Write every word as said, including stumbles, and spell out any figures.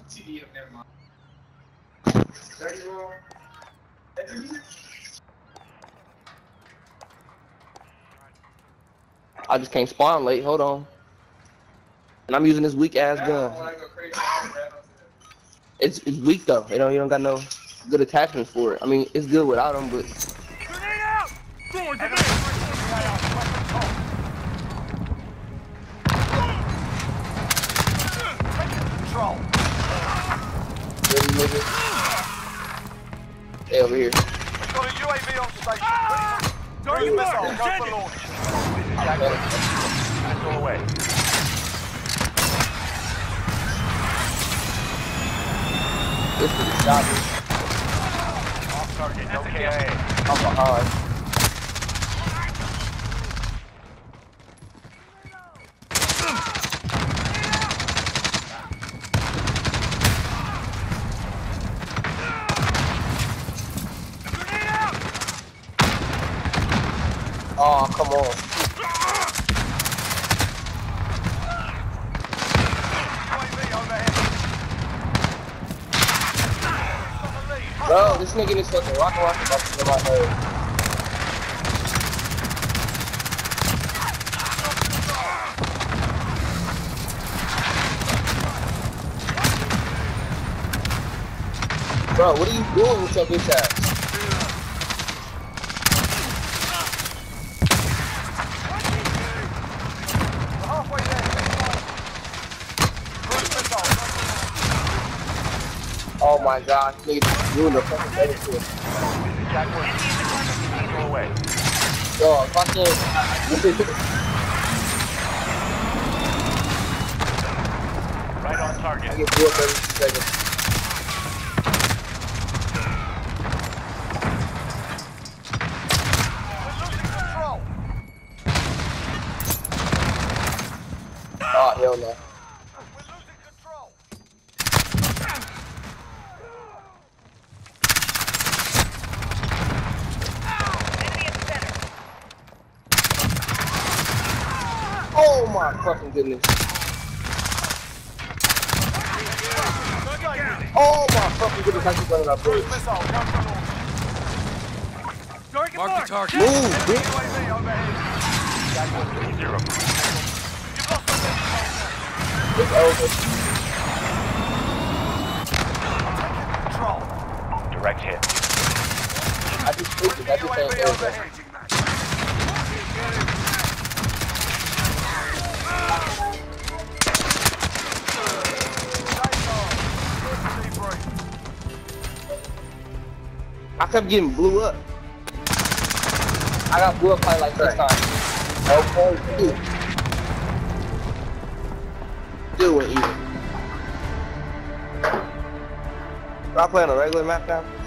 I just can't spawn late. Hold on. And I'm using this weak ass gun. It's it's weak though. You know, you don't got no good attachments for it. I mean, it's good without them, but. Grenade out! Throwing grenade! Control. Really, nigga. Hey, over here. We've got a U A V on station. Target missile. Go for launch. That's all away. This is a shot. Off target. No K I A. I'm behind. Oh, come on. Bro, this nigga is fucking rocket rocket about to get my head. Bro, what are you doing with your bitch ass? Oh my god, nigga ruined the fucking battlefield. Jack one. Go away. Yo, fucking. Right on target. I get blew up every two seconds. We're losing control. Oh, hell no. We're losing control. Oh my fucking goodness. Oh my fucking goodness, I keep running up bridge. Missile. Go for launch. Target Mark the target. Move, U bitch. A V overhead. Jack one three zero. You've lost the missile. It's over. Control. Direct hit. I just tweaked it, I just U A can't V do it. overhead. I kept getting blew up. I got blew up probably like six times. Okay, dude. Do it, either. Do I play on a regular map now?